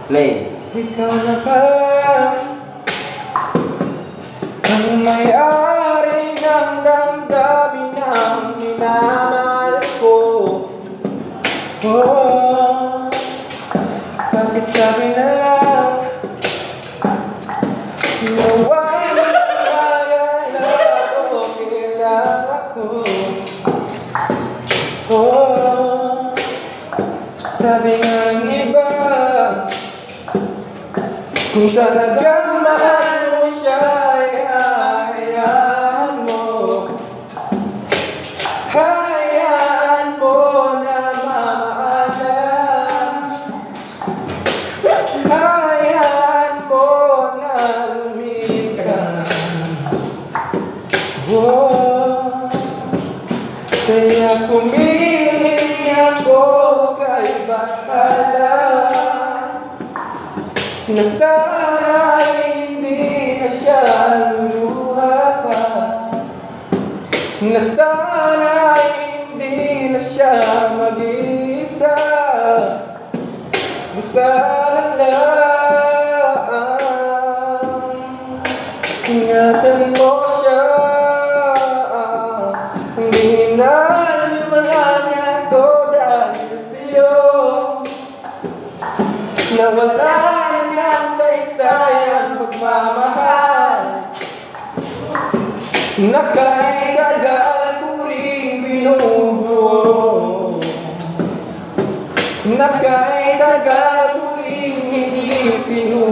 Play. Ikaw na ba ang may-ari ng damdamin ng minamahal ko? Oh, pakisabi na lang naway maalala ko, kilala ko. Oh, sabi nga ng iba, kung talagang mahal mo siya, ay hayaan mo. Hayaan mo na mamahalan. Hayaan mo na lumisan. Oh, kaya pumili ako kay bahala, na sana hindi na siya luluha pa, na sana hindi na siya mag-isa. Sana ingatan mo siya, hindi na limangan niya to dahil sa'yo. Nawala ng saysay ang pagmamahal, na kahit tagal ko rin binubuo, na kahit tagal ko rin hindi sinusunod.